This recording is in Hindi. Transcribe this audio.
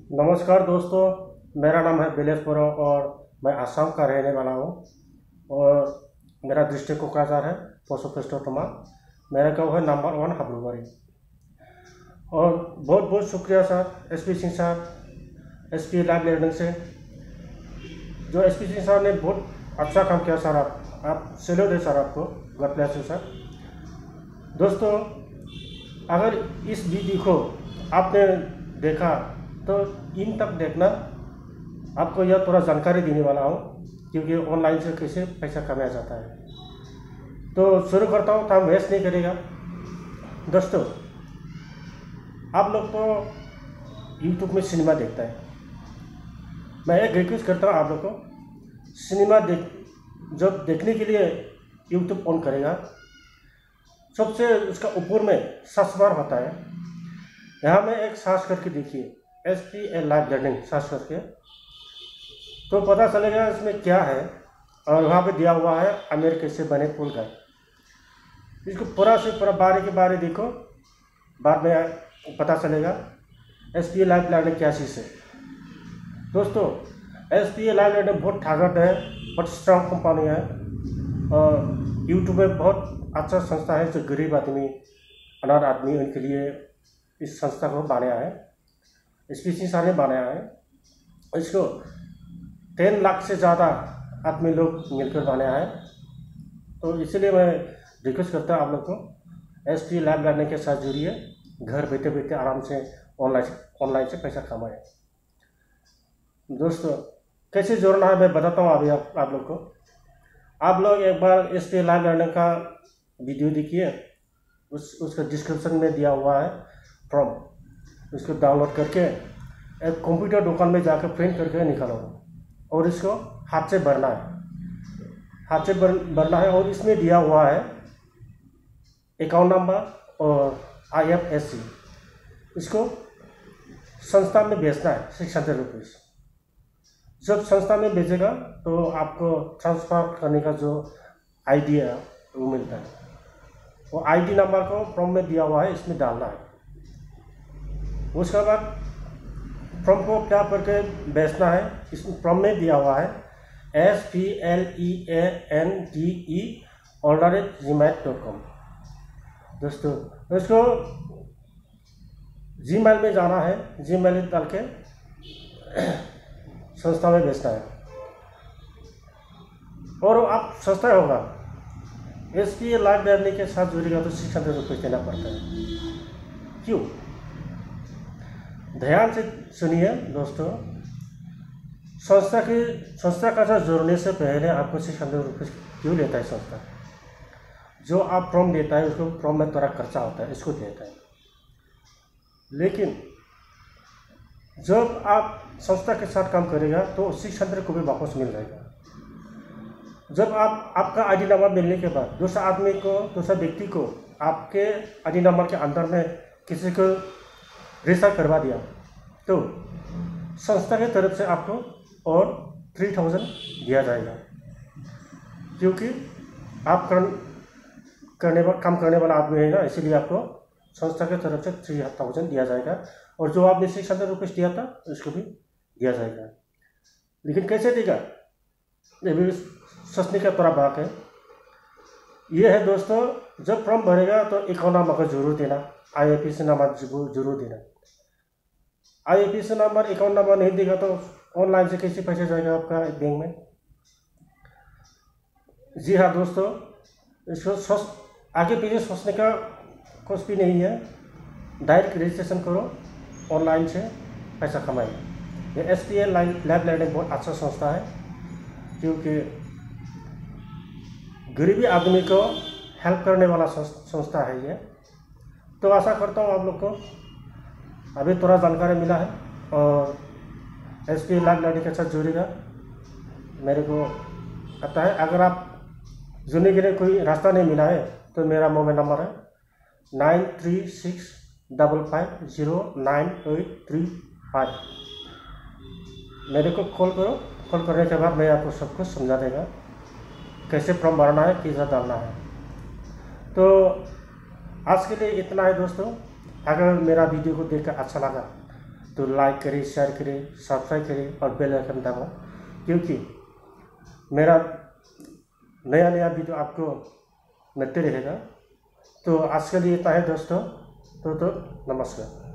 नमस्कार दोस्तों, मेरा नाम है बिलेश बोरा और मैं असम का रहने वाला हूँ। और मेरा डिस्ट्रिक्ट कोकराझार है, पोस्ट ऑफिस टोटमा। मेरा गाँव है नंबर 1 हब्लूबारी। और बहुत बहुत शुक्रिया सर, एसपी सिंह साहब, एसपी लाइव लर्निंग से। जो एसपी सिंह साहब ने बहुत अच्छा काम किया सर। आप सैल्यूट है सर आपको, गॉड ब्लेस यू सर। दोस्तों, अगर इस वीडियो को आपने देखा तो इन तक देखना, आपको यह थोड़ा जानकारी देने वाला हूँ, क्योंकि ऑनलाइन से कैसे पैसा कमाया जाता है। तो शुरू करता हूँ, टाइम वेस्ट नहीं करेगा। दोस्तों, आप लोग तो यूट्यूब में सिनेमा देखता है। मैं एक रिक्वेस्ट करता हूँ आप लोग को, सिनेमा जब देखने के लिए यूट्यूब ऑन करेगा, सबसे उसका ऊपर में सर्च बार होता है। यहाँ में एक सर्च करके देखिए, SPL लाइव लर्निंग सर्च करके, तो पता चलेगा इसमें क्या है। और वहाँ पे दिया हुआ है अमीर कैसे बने पुल गाइड। इसको पूरा से पूरा बारी के बारी देखो, बाद में पता चलेगा SPL लाइव लर्निंग क्या चीज़ है। दोस्तों, SPL लाइव लर्निंग बहुत ताकत है, बहुत स्ट्रांग कंपनी है। और यूट्यूब में बहुत अच्छा संस्था है जो गरीब आदमी, अनाथ आदमी, उनके लिए इस संस्था को बनाया है, एसपी सिंह साहब ने बनाया है। इसको 10 लाख से ज़्यादा आदमी लोग मिलकर बनाया है। तो इसलिए मैं रिक्वेस्ट करता हूँ आप लोग को, SPL लाइव लर्निंग के साथ जुड़िए, घर बैठे बैठे आराम से ऑनलाइन से पैसा कमाए। दोस्तों, कैसे जोड़ना है मैं बताता हूँ अभी आप लोग को। आप लोग एक बार SPL लाइव लर्निंग का वीडियो देखिए, उसका डिस्क्रिप्शन में दिया हुआ है फॉर्म। इसको डाउनलोड करके एक कंप्यूटर दुकान में जाकर प्रिंट करके निकालो, और इसको हाथ से भरना है। और इसमें दिया हुआ है अकाउंट नंबर और IFSC। इसको संस्था में भेजना है 600 रुपीज़। जब संस्था में भेजेगा तो आपको ट्रांसफ़र करने का जो ID है वो मिलता है। वो ID नंबर को फॉर्म में दिया हुआ है, इसमें डालना है। उसके बाद फॉर्म को क्या करके भेजना है, इस फॉर्म में दिया हुआ है SPLEANDE@gmail.com। दोस्तों, इसको Gmail में जाना है, Gmail डाल के संस्था में भेजना है। और आप सस्ता होगा, SPL लाइव लर्निंग के साथ जुड़ेगा तो 600 रुपये देना पड़ता है। क्यों? ध्यान से सुनिए दोस्तों, संस्था का साथ जोड़ने से पहले आपको 600 रुपये क्यों लेता है संस्था? जो आप फॉर्म देता है उसको, फॉर्म में थोड़ा खर्चा होता है, इसको देता है। लेकिन जब आप संस्था के साथ काम करेगा तो 600 को भी वापस मिल जाएगा। जब आपका ID नंबर मिलने के बाद दूसरा व्यक्ति को आपके ID नंबर के अंदर में किसी को रजिस्टर करवा दिया, तो संस्था की तरफ से आपको और 3000 दिया जाएगा। क्योंकि आप काम करने वाला आदमी है ना, इसीलिए आपको संस्था की तरफ से 3000 दिया जाएगा। और जो आपने 600 रुपये दिया था उसको भी दिया जाएगा। लेकिन कैसे देगा, ये भी सोचने का थोड़ा बात है। ये है दोस्तों, जब फॉर्म भरेगा तो अकाउंट नंबर को जरूर देना, IFSC नंबर जरूर देना। IFSC नंबर, अकाउंट नंबर नहीं देगा तो ऑनलाइन से कैसे पैसे जाएगा आपका बैंक में? जी हाँ दोस्तों, इसको आगे पीछे सोचने का कुछ भी नहीं है। डायरेक्ट रजिस्ट्रेशन करो, ऑनलाइन से पैसा कमाइए। ये SPL लाइव लर्निंग बहुत अच्छा संस्था है, क्योंकि गरीबी आदमी को हेल्प करने वाला संस्था है ये। तो आशा करता हूँ आप लोग को अभी थोड़ा जानकारी मिला है, और SPL लाइव लर्निंग के साथ जुड़ेगा। मेरे को पता है, अगर आप जुड़ने के लिए कोई रास्ता नहीं मिला है तो मेरा मोबाइल नंबर है 9365509835। मेरे को कॉल करो। कॉल करने के बाद मैं आपको सब कुछ समझा देगा, कैसे फॉर्म भरना है, कैसे डालना है। तो आज के लिए इतना है दोस्तों। अगर मेरा वीडियो को देखकर अच्छा लगा तो लाइक करिए, शेयर करिए, सब्सक्राइब करिए और बेल आइकन दबाओ, क्योंकि मेरा नया नया वीडियो आपको मिलते रहेगा। तो आज के लिए इतना है दोस्तों, तो नमस्कार।